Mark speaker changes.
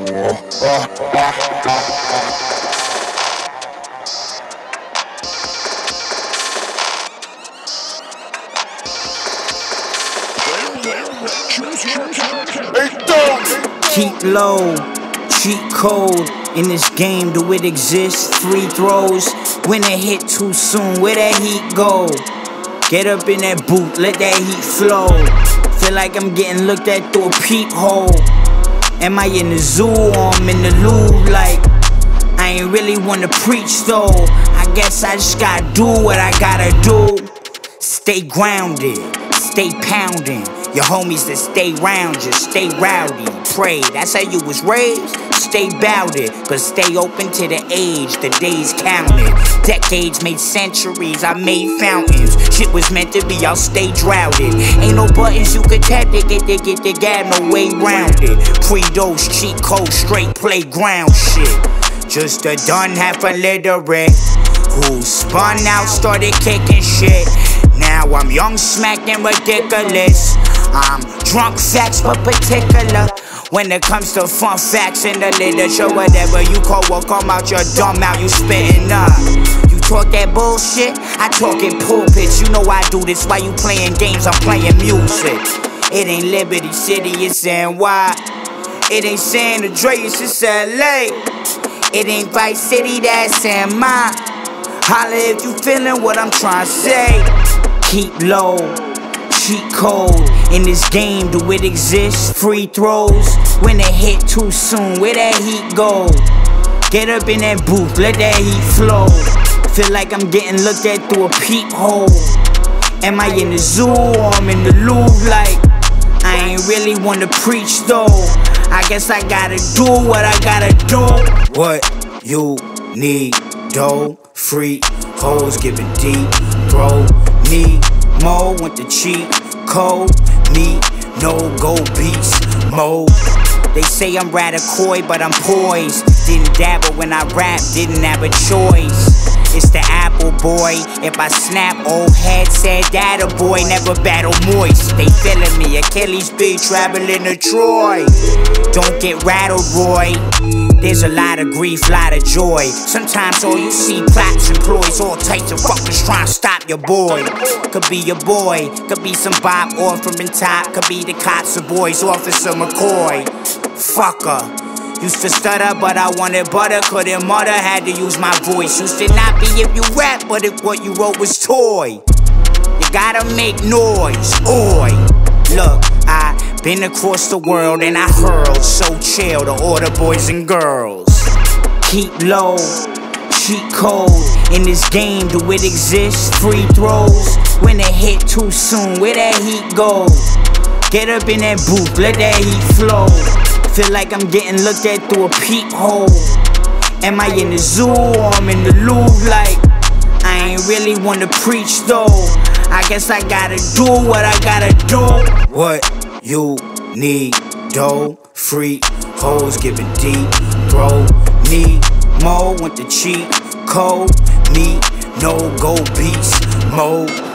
Speaker 1: Keep low, cheat code. In this game, do it exist? Free throws, when it hit too soon, where that heat go? Get up in that boot, let that heat flow. Feel like I'm getting looked at through a peephole. Am I in the zoo or I'm in the Louvre? Like, I ain't really wanna preach though. I guess I just gotta do what I gotta do. Stay grounded, stay pounding. Your homies that stay round you, stay rowdy. Pray, that's how you was raised. Stay bout it, but stay open to the age. The days counted, decades made centuries. I made fountains. Shit was meant to be, I'll stay droughted. Ain't no buttons you could tap to get the gab, no way round it. Pre-dose, cheat code, straight playground shit. Just a done half illiterate who spun out, started kicking shit. Now I'm young, smacked and ridiculous. I'm drunk facts but particular when it comes to fun facts in the literature. Whatever you call what come out your dumb mouth, you spitting up. You talk that bullshit, I talk in pulpits. You know I do this while you playing games, I'm playing music. It ain't Liberty City, it's NY. It ain't San Andreas, it's LA. It ain't Vice City, that's MI. Holla if you feeling what I'm trying to say. Keep low, cheat code. In this game, do it exist? Free throws, when it hit too soon, where that heat go? Get up in that booth, let that heat flow. Feel like I'm getting looked at through a peephole. Am I in the zoo or I'm in the Louvre? Like, I ain't really wanna preach though. I guess I gotta do what I gotta do. What you need, dough, free hoes giving deep throw. Me, Mo, want the cheat code. Me, no go beast mode. They say I'm rather coy, but I'm poised. Didn't dabble when I rap, didn't have a choice. It's the Apple boy. If I snap, old head said that a boy never battle moist. They feeling me, Achilles be traveling to Troy. Don't get rattled, Roy. There's a lot of grief, lot of joy. Sometimes all you see plots employs all types of fuckers trying to stop your boy. Could be your boy, could be some Bob Orphan top, could be the cops or boys, Officer McCoy. Fucker. Used to stutter, but I wanted butter. Couldn't mutter, had to use my voice. Used to not be if you rap, but if what you wrote was toy. You gotta make noise, oi. Look, I been across the world and I hurled. So chill to all the boys and girls. Keep low, cheat code. In this game, do it exist? Free throws, when it hit too soon, where that heat go? Get up in that booth, let that heat flow. Feel like I'm getting looked at through a peephole. Am I in the zoo or I'm in the Louvre? Like, I ain't really wanna preach though. I guess I gotta do what I gotta do. What you need, dough, free hoes giving deep throw. Me, Mo, want the cheat code. Me, no go beast mode.